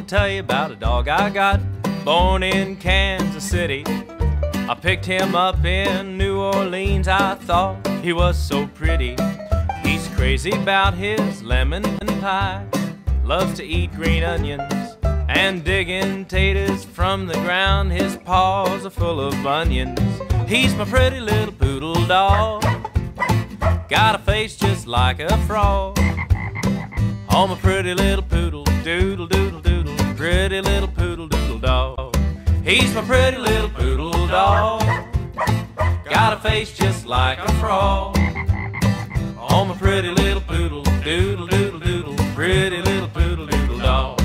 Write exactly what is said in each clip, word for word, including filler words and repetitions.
tell you about a dog I got, born in Kansas City. I picked him up in New Orleans, I thought he was so pretty. He's crazy about his lemon pie, loves to eat green onions and digging taters from the ground. His paws are full of bunions. He's my pretty little poodle dog, got a face just like a frog. Oh, my pretty little poodle, doodle doodle doodle, pretty little poodle doodle dog. He's my pretty little poodle dog, got a face just like a frog. Oh, my pretty little poodle, doodle doodle doodle, pretty little poodle doodle dog.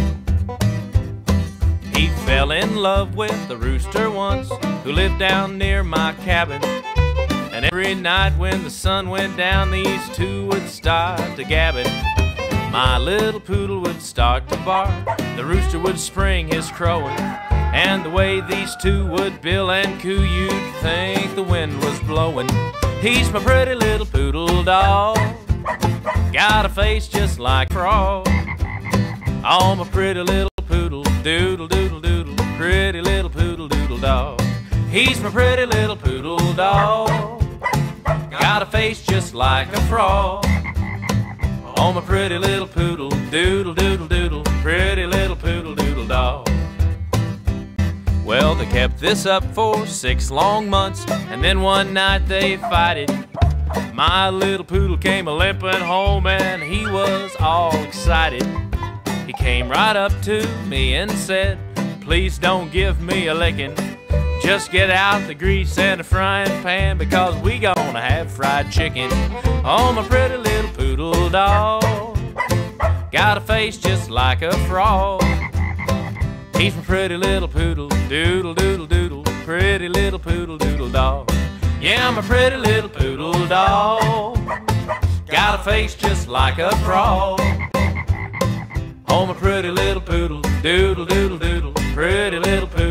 He fell in love with a rooster once who lived down near my cabin. And every night when the sun went down, these two would start to gabbing. My little poodle would start to bark, the rooster would spring his crowing, and the way these two would bill and coo, you'd think the wind was blowing. He's my pretty little poodle dog, got a face just like a frog. Oh, my pretty little poodle, doodle doodle doodle, pretty little poodle doodle dog. He's my pretty little poodle dog, got a face just like a frog. Oh, my pretty little poodle, doodle doodle doodle, pretty little poodle doodle dog. Well, they kept this up for six long months, and then one night they fighted. My little poodle came a-limping home, and he was all excited. He came right up to me and said, "Please don't give me a licking. Just get out the grease and a frying pan, because we gonna have fried chicken." Oh, my pretty little poodle dog, got a face just like a frog. He's my pretty little poodle, doodle doodle doodle, pretty little poodle doodle dog. Yeah, I'm a pretty little poodle dog, got a face just like a frog. Oh, my pretty little poodle, doodle doodle doodle, pretty little poodle